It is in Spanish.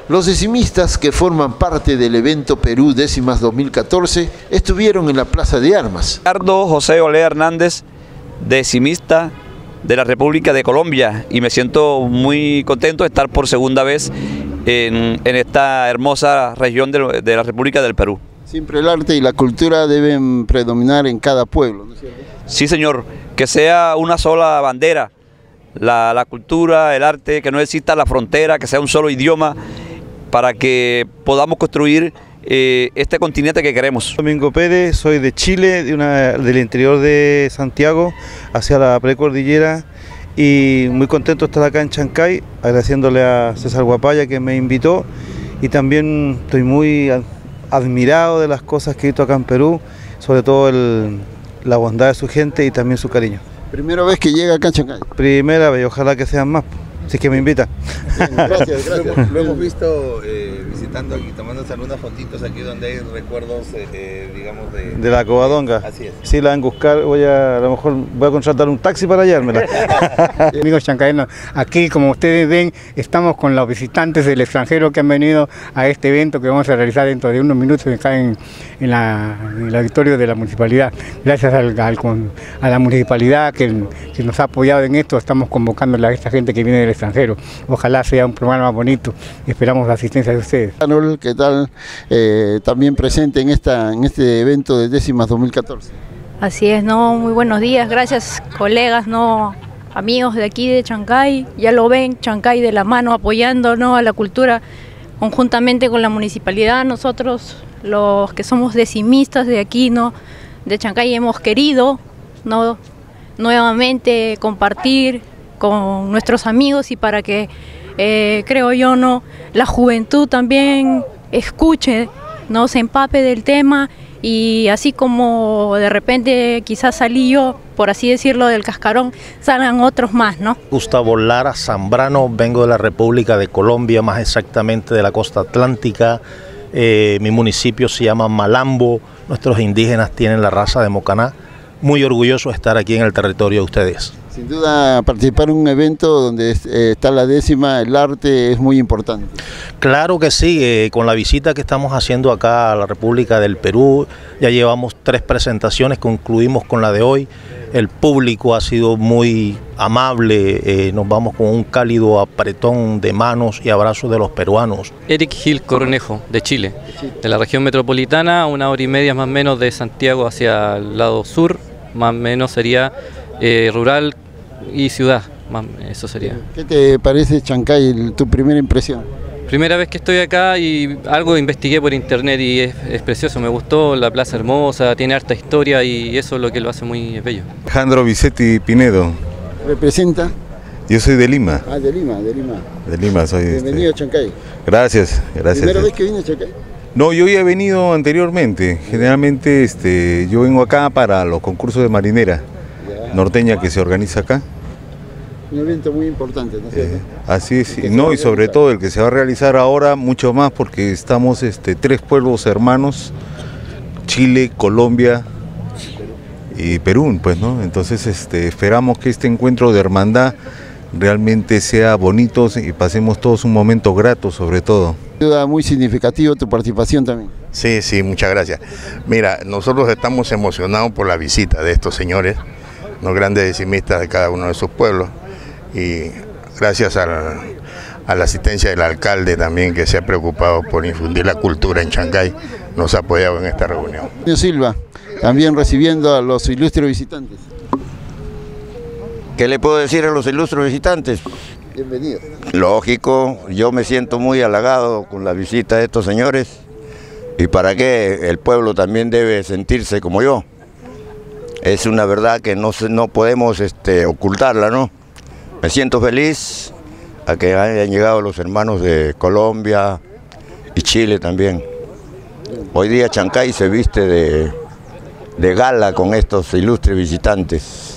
Los decimistas que forman parte del evento Perú Décimas 2014 estuvieron en la Plaza de Armas. Ricardo José Olea Hernández, decimista de la República de Colombia, y me siento muy contento de estar por segunda vez en esta hermosa región de la República del Perú. Siempre el arte y la cultura deben predominar en cada pueblo, ¿no es cierto? Sí, señor, que sea una sola bandera, la cultura, el arte, que no exista la frontera, que sea un solo idioma, para que podamos construir este continente que queremos. Domingo Pérez, soy de Chile, del interior de Santiago, hacia la precordillera, y muy contento de estar acá en Chancay, agradeciéndole a César Guapaya que me invitó, y también estoy muy admirado de las cosas que he visto acá en Perú, sobre todo la bondad de su gente y también su cariño. ¿Primera vez que llega acá en Chancay? Primera vez, ojalá que sean más, si es que me invitan. Bien, gracias. Lo hemos visto visitando aquí, tomándose algunas fotitos aquí donde hay recuerdos, digamos, de la Covadonga. Así es. Sí, la van a buscar, a lo mejor voy a contratar un taxi para llevármela. Amigos chancayenos, aquí como ustedes ven, estamos con los visitantes del extranjero que han venido a este evento que vamos a realizar dentro de unos minutos acá en el auditorio de la municipalidad. Gracias a la municipalidad que nos ha apoyado en esto, estamos convocando a esta gente que viene del extranjero. Ojalá sea un programa bonito, esperamos la asistencia de ustedes. Arnold, ¿qué tal? También presente en este evento de Décimas 2014. Así es, ¿no? Muy buenos días, gracias colegas, ¿no? Amigos de aquí de Chancay, ya lo ven, Chancay de la mano apoyando, ¿no?, a la cultura conjuntamente con la municipalidad. Nosotros, los que somos decimistas de aquí, ¿no?, de Chancay, hemos querido, ¿no?, nuevamente compartir con nuestros amigos, y para que, creo yo, ¿no?, la juventud también escuche, ¿no?, se empape del tema, y así como de repente quizás salí yo, por así decirlo, del cascarón, salgan otros más, ¿no? Gustavo Lara Zambrano, vengo de la República de Colombia, más exactamente de la costa atlántica. Mi municipio se llama Malambo, nuestros indígenas tienen la raza de Mocaná. Muy orgulloso de estar aquí en el territorio de ustedes. Sin duda, participar en un evento donde está la décima, el arte es muy importante. Claro que sí, con la visita que estamos haciendo acá a la República del Perú, ya llevamos 3 presentaciones, concluimos con la de hoy. El público ha sido muy amable, nos vamos con un cálido apretón de manos y abrazos de los peruanos. Eric Gil Cornejo, de Chile, de la región metropolitana, 1 hora y media más o menos de Santiago hacia el lado sur, más o menos sería rural y ciudad, eso sería. ¿Qué te parece Chancay, tu primera impresión? Primera vez que estoy acá y algo investigué por internet y es precioso, me gustó, la plaza hermosa, tiene harta historia y eso es lo que lo hace muy bello. Alejandro Vicetti Pinedo. ¿Representa? Yo soy de Lima. Ah, de Lima, de Lima. De Lima soy. Bienvenido a Chancay. Gracias, gracias. ¿Primera vez que viene a Chancay? No, yo ya he venido anteriormente. Generalmente yo vengo acá para los concursos de marinera norteña que se organiza acá. Un evento muy importante, ¿no es cierto? Así es, no, y sobre todo el que se va a realizar ahora mucho más porque estamos 3 pueblos hermanos, Chile, Colombia y Perú, pues, ¿no? Entonces esperamos que este encuentro de hermandad realmente sea bonito y pasemos todos un momento grato sobre todo. Muy significativo tu participación también. Sí, sí, muchas gracias. Mira, nosotros estamos emocionados por la visita de estos señores, los grandes decimistas de cada uno de sus pueblos, y gracias a la asistencia del alcalde también, que se ha preocupado por infundir la cultura en Chancay, nos ha apoyado en esta reunión. Silva, también recibiendo a los ilustres visitantes. ¿Qué le puedo decir a los ilustres visitantes? Bienvenidos. Lógico, yo me siento muy halagado con la visita de estos señores, y para qué, el pueblo también debe sentirse como yo. Es una verdad que no podemos ocultarla, ¿no? Me siento feliz a que hayan llegado los hermanos de Colombia y Chile también. Hoy día Chancay se viste de gala con estos ilustres visitantes.